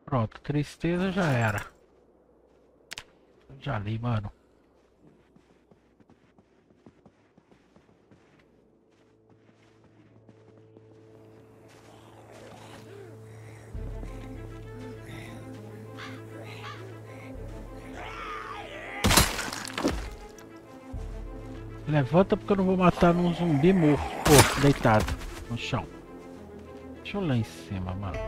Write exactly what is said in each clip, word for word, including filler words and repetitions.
Pronto, tristeza já era. Já li, mano. Levanta porque eu não vou matar num zumbi morto, oh, deitado no chão. Deixa eu lá em cima, mano.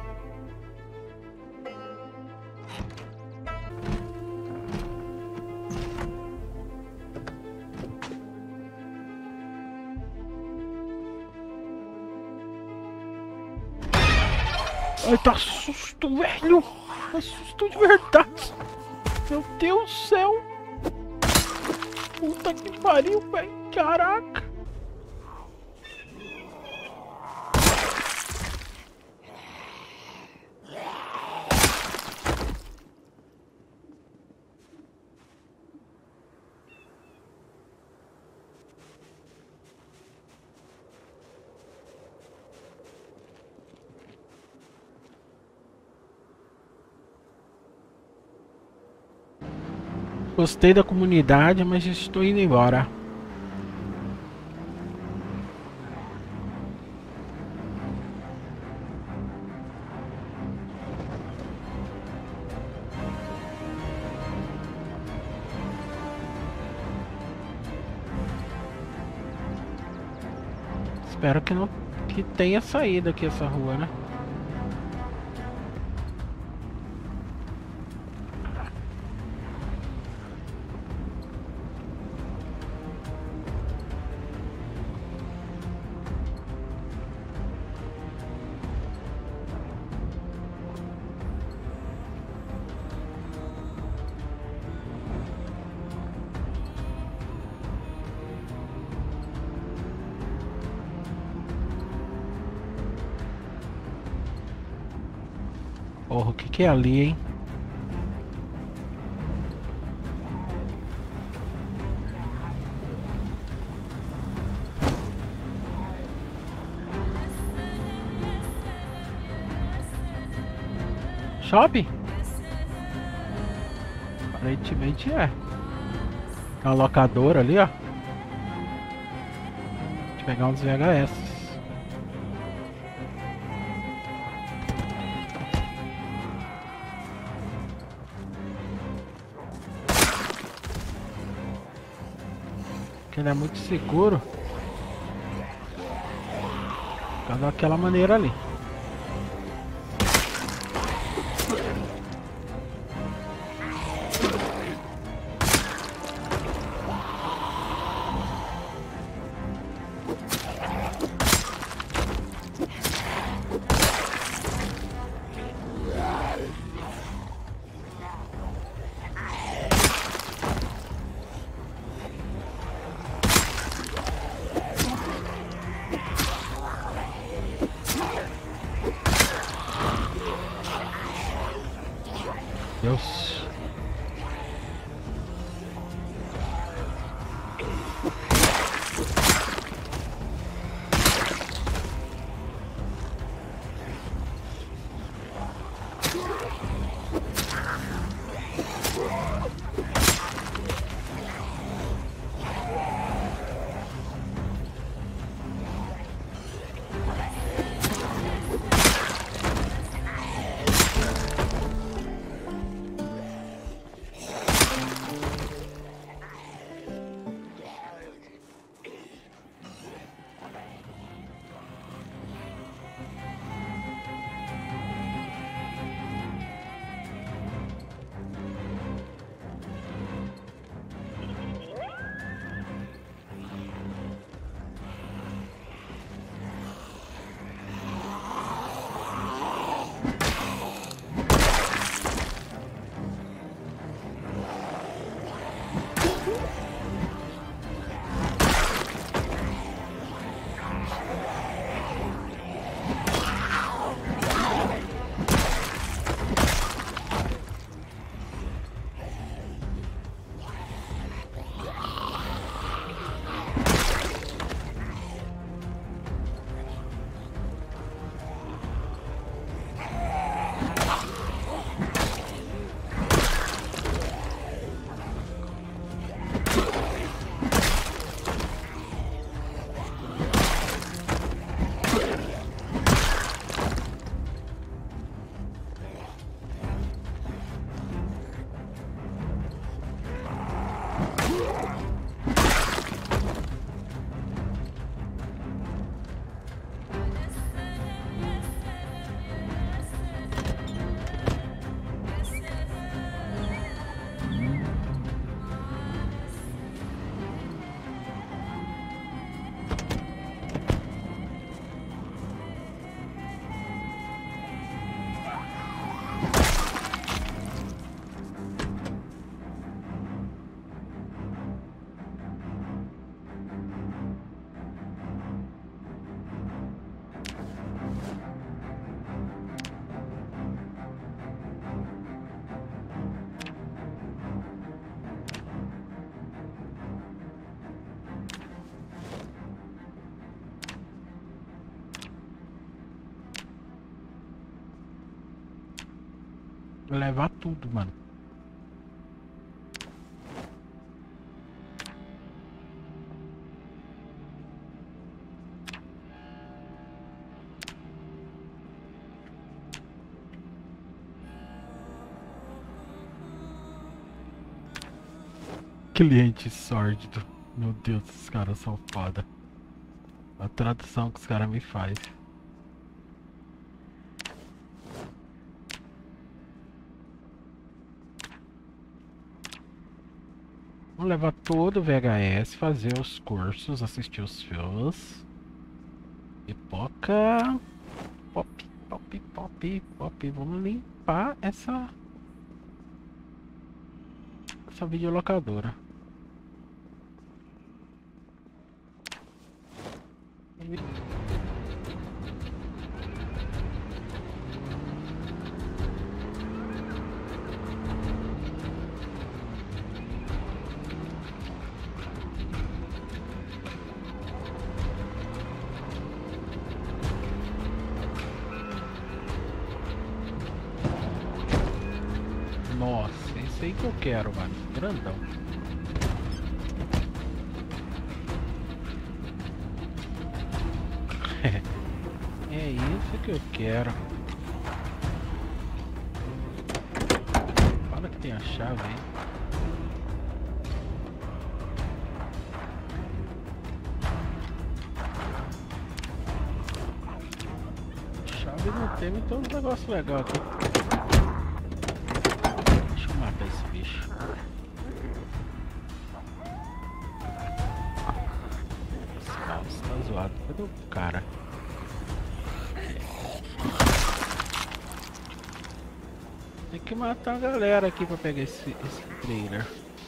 Ai, tá susto, velho. Tá susto de verdade. Meu Deus do céu. Puta que pariu, velho. Caraca. Gostei da comunidade, mas estou indo embora. Espero que não que tenha saída aqui essa rua, né? Porra, o que que é ali, hein? Shopping? Aparentemente é. Tem uma locadora ali, ó. Deixa eu pegar uns V H S. Que ele é muito seguro. Fica daquela maneira ali. Levar tudo, mano. Cliente sórdido. Meu Deus, esses caras são foda. A tradução que os caras me faz. Vou levar todo o V H S, fazer os cursos, assistir os filmes. Pipoca. Pop, pop, pop, pop. Vamos limpar essa... Essa videolocadora. Nossa, esse aí que eu quero, mano. Grandão. É isso que eu quero. Fala que tem a chave aí. Chave não tem, então um negócio legal aqui. Deixa eu matar esse bicho. Esse mouse tá zoado. Cadê o cara? Tem que matar a galera aqui pra pegar esse, esse trailer.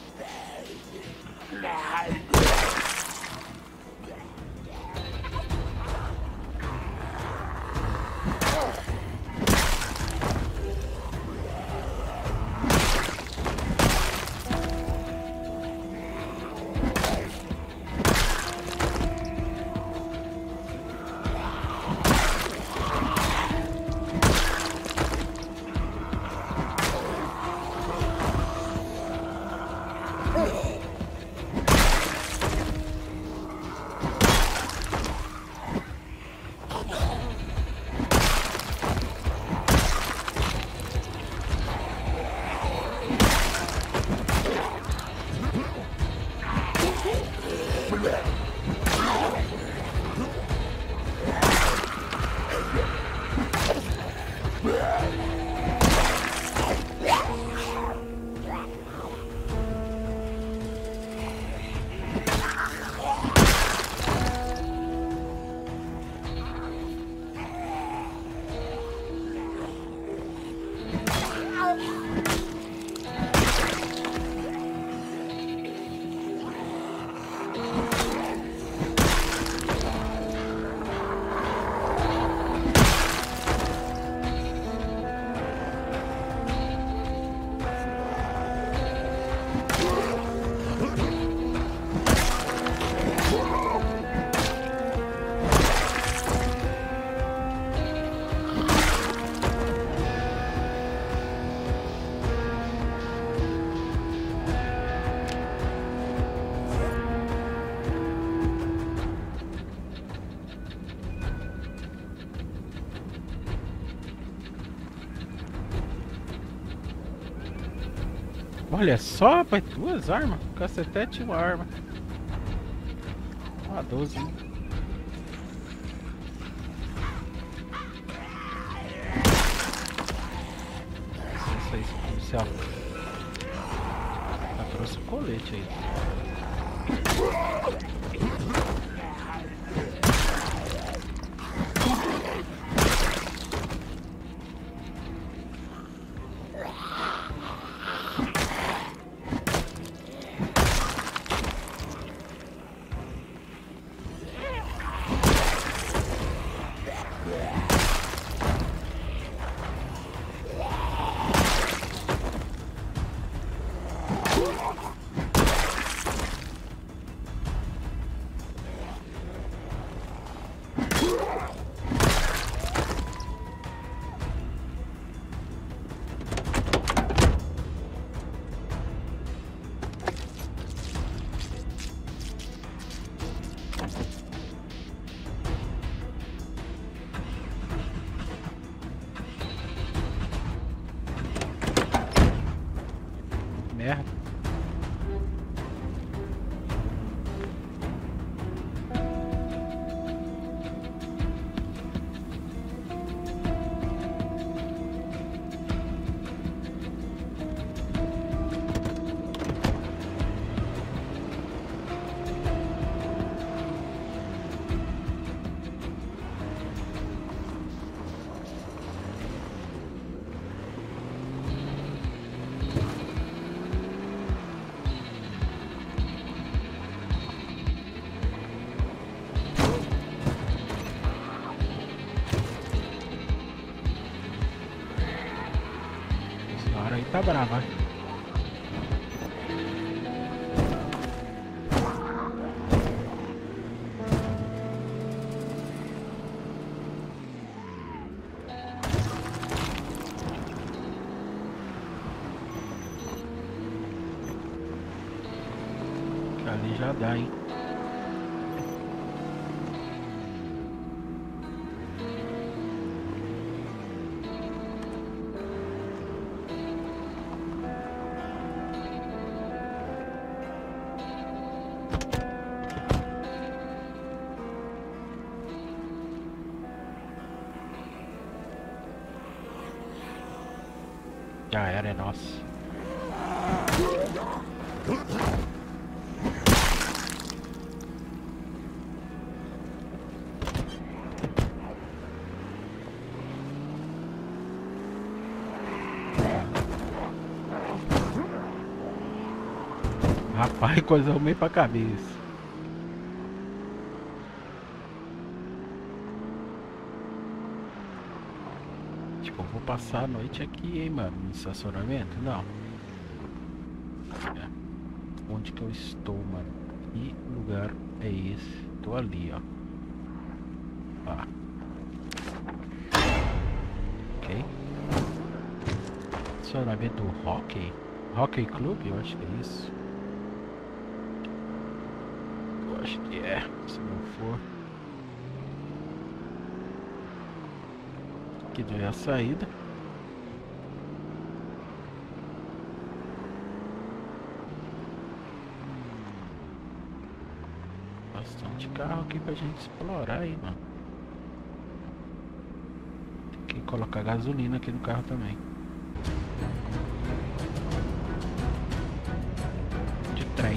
Olha só, rapaz, duas armas. Cacetete e uma arma. Uma doze. Hein? Isso aí, policial. Já trouxe o colete aí. Tá brava. Ali já dá, hein? Já era, é nosso. Rapaz, coisa meio pra cabeça. Tipo, eu vou passar a noite aqui, hein, mano. No estacionamento? Não. É. Onde que eu estou, mano? Que lugar é esse? Tô ali, ó. Ah. Ok. Estacionamento do Hockey? Hockey Club? Eu acho que é isso. Eu acho que é. Se não for. Aqui já é a saída. Bastante carro aqui pra gente explorar aí, mano. Tem que colocar gasolina aqui no carro também. De trem.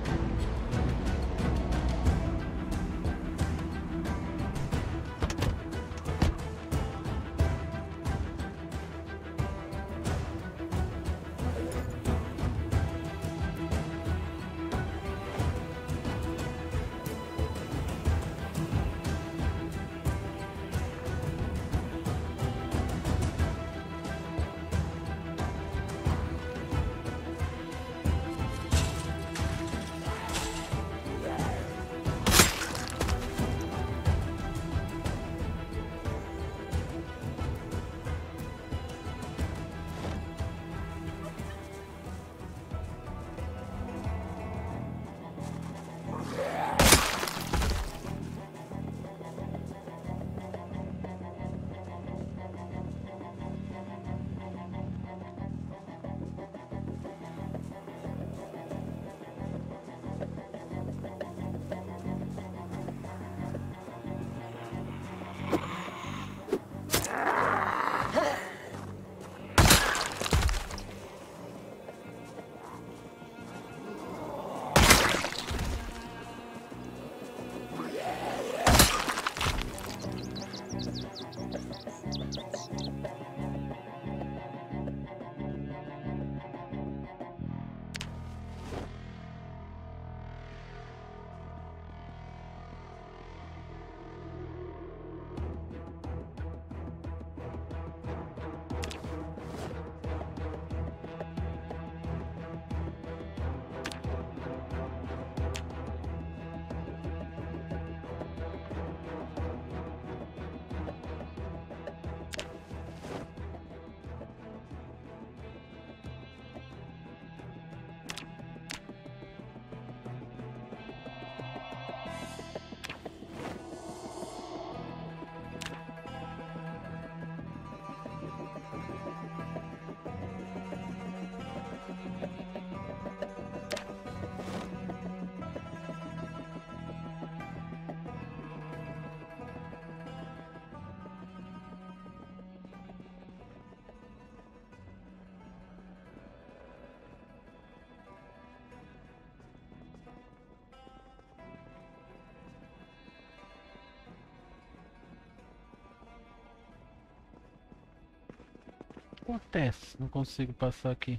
Acontece, não consigo passar aqui.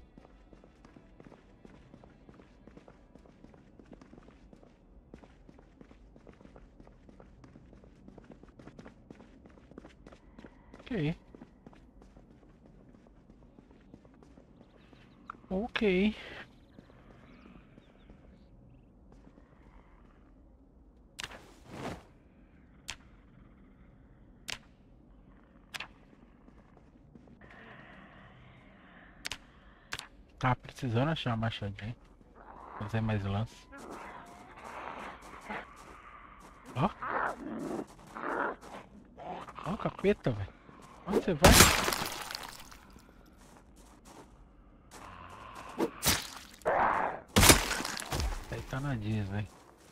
Ok. Ok. Tá precisando achar uma machadinha. Fazer mais lance. Ó. Ó o capeta, velho. Onde você vai? Aí tá na Disney.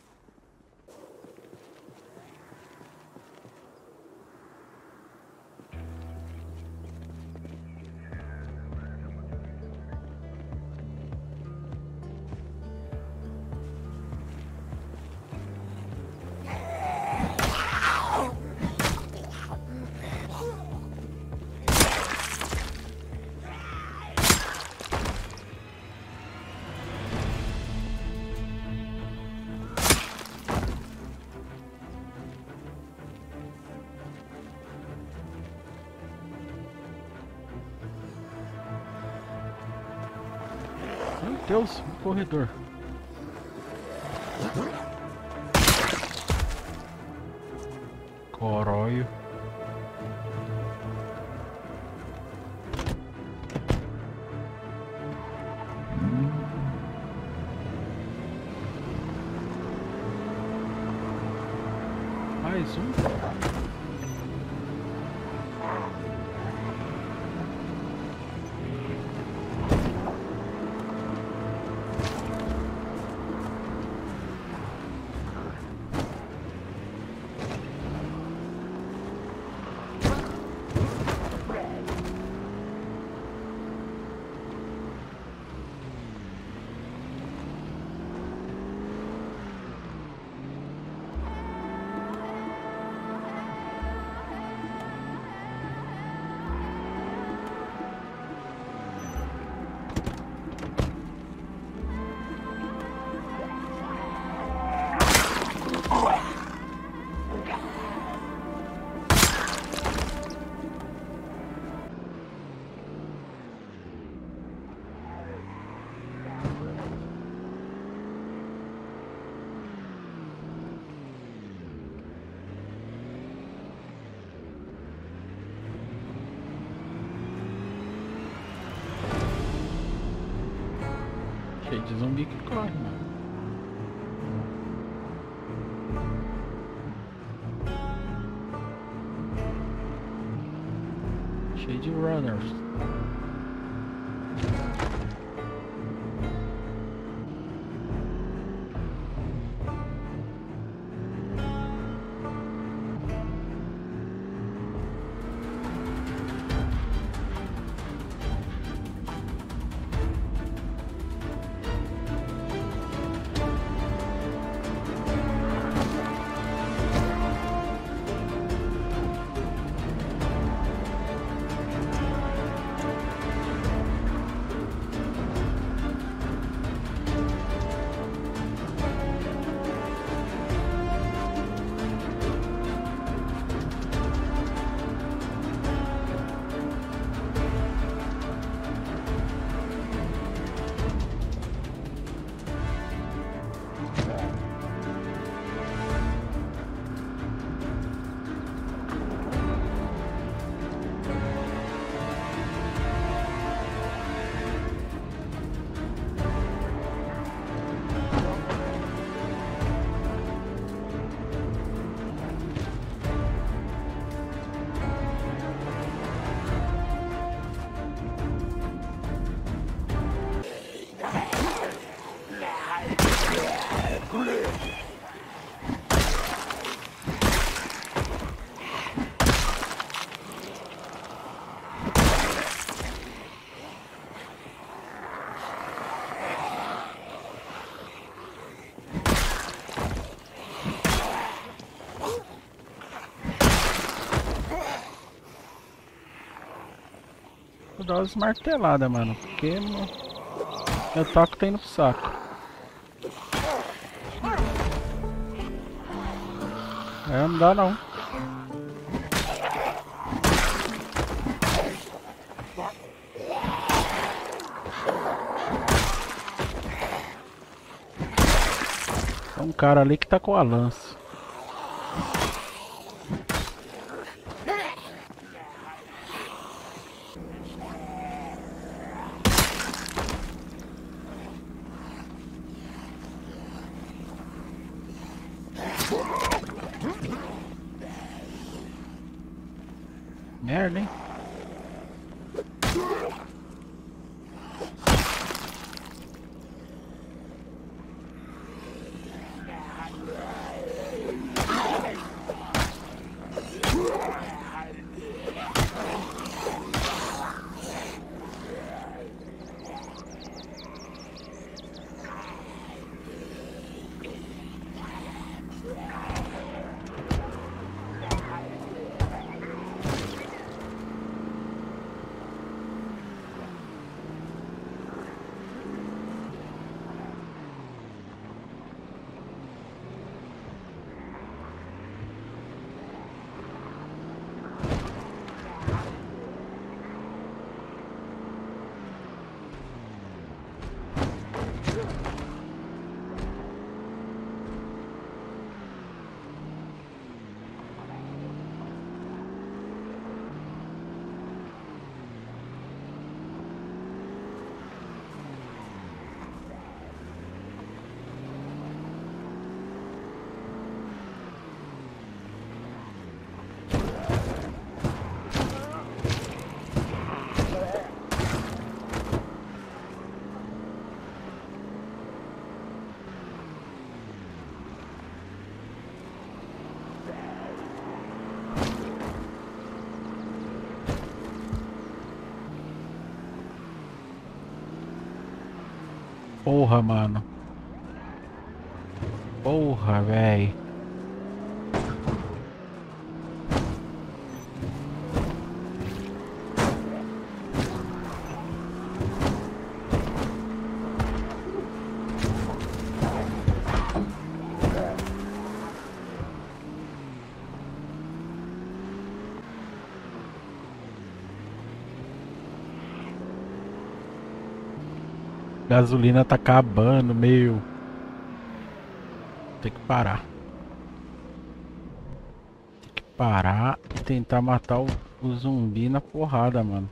Meu Deus, um corredor. Coróio. Mais um. Cheio de zumbi que corre, mano. Cheio de runners. Vou dar umas marteladas, mano, porque meu, meu taco tá indo pro saco. É, não dá não. cara ali que tá com a lança. Merda, hein? Porra, mano. Porra, véi. Gasolina tá acabando, meu. Tem que parar. Tem que parar e tentar matar o, o zumbi na porrada, mano.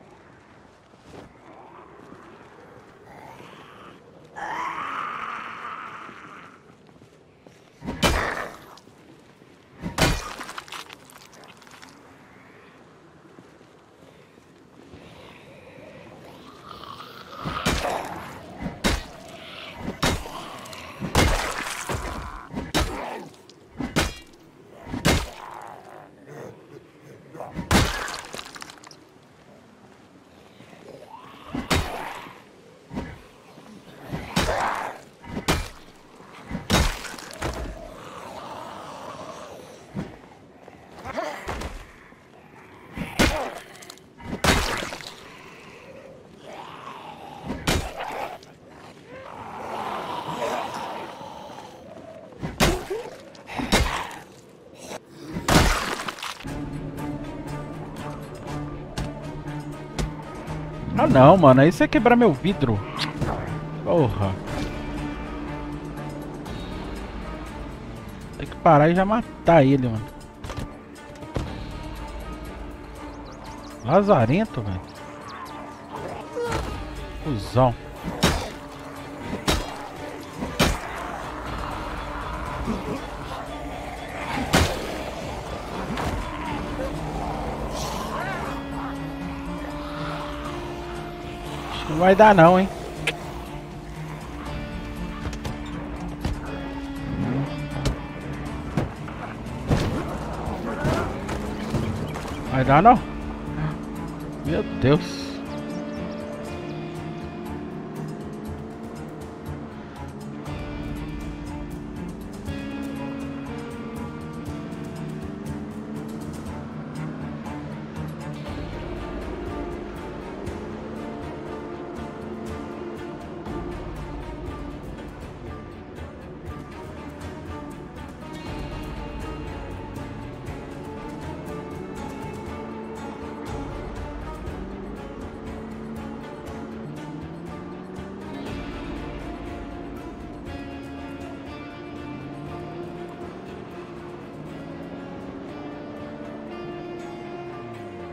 Ah não, mano, aí você quebrar meu vidro. Porra. Tem que parar e já matar ele, mano. Lazarento, velho. Cusão. Não vai dar não, hein? Vai dar não? Meu Deus.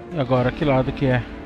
E agora que lado que é?